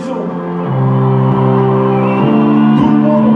attention. Tout le monde.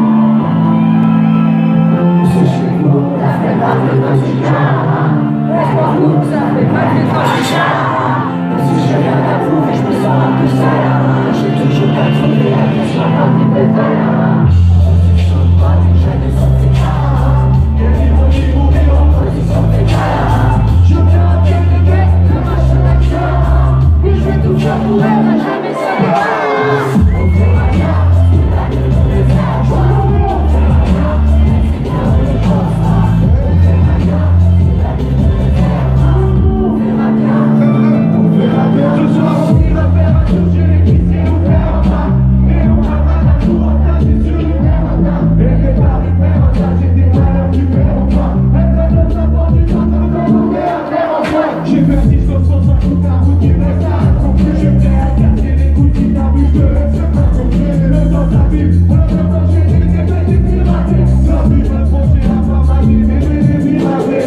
C'est chez nous, ça fait mal de notre cœur. Laisse-moi vous, ça fait mal de notre cœur. Et si je viens d'avouer, je me sens un peu sale. J'ai toujours pas trouvé la question d'un petit peu valeur. Je suis chaud, pas du jeune et sans tes cas. Que vivre du mourir en position fétale. Je viens à quelques guettes, le machin d'acteur. Et je vais tout faire pour elle, à jamais savoir. On fait ma carte, c'est la gueule de mes frères. On fait ma carte, c'est bien les choses. On fait ma carte, c'est la gueule de mes frères. On fait ma carte, on fait ma carte. Ce soir on ira faire un tour chez les qui sait nous faire un pas. Et on va pas d'un tour en tas, c'est sûr du père en tas. Et les paris père en tas, j'ai des malheurs du père en pas. Elle donne le rapport du temps comme on est à faire en point. J'ai fait 6 sur 60 coups d'un coup qui me reste à accomplir. Je vais à casser les couilles si t'abuses de ce qu'on comprend. Le temps t'abîme, on a pas mangé des défaites et piratés. La vie va trancher la femme à vie, mais les piratés.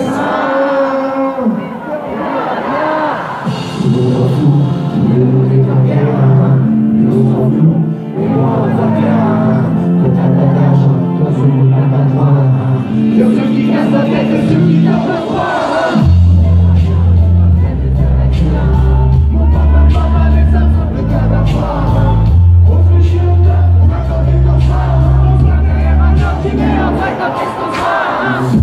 Nous on fout, nous est en guerre. Nous on nous, et moi on va bien. Quand t'as pas d'argent, toi tu n'as pas droit. Y'a ceux qui cassent la tête et ceux qui tapent le droit. Mon papa, papa, les enfants, le cadavre. On fait chier au taf, on a comme des cancers. On se voit derrière un homme qui met en vrai quand qu'est-ce qu'on fera.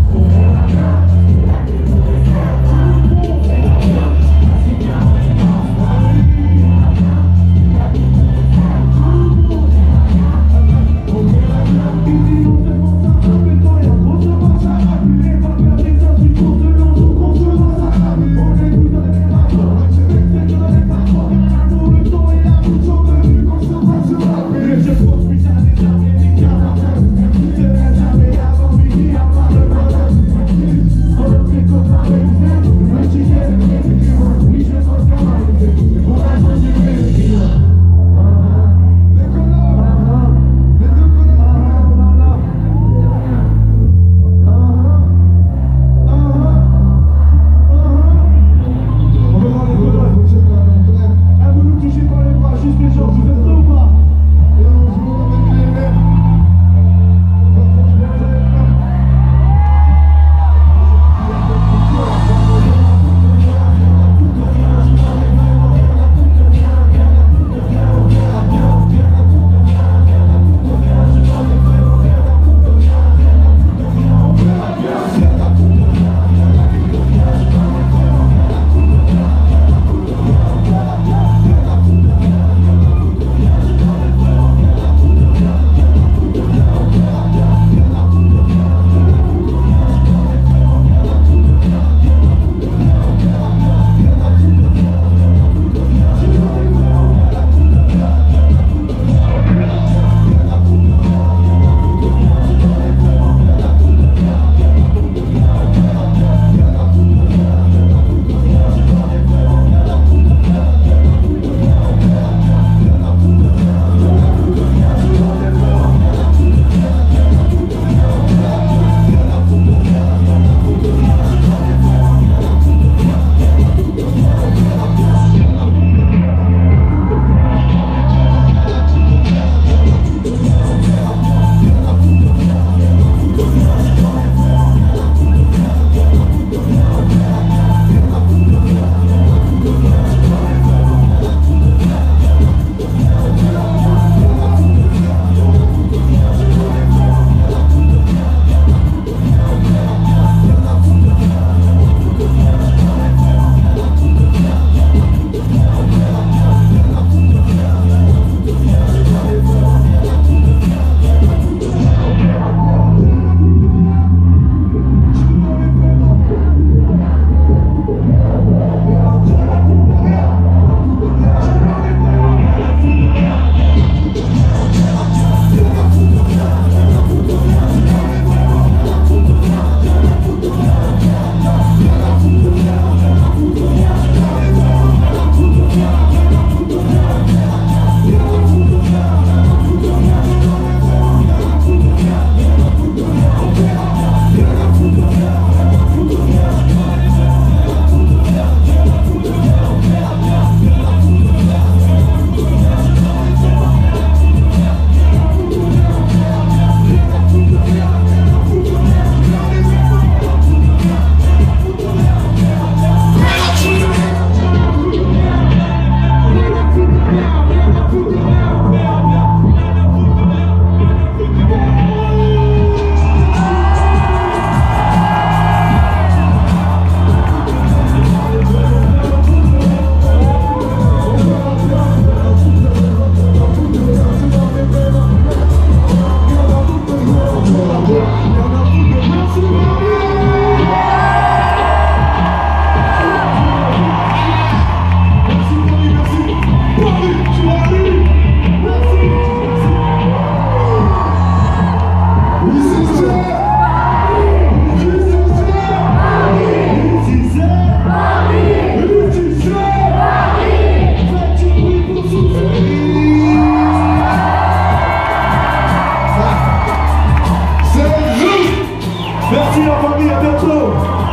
Merci la famille, à bientôt.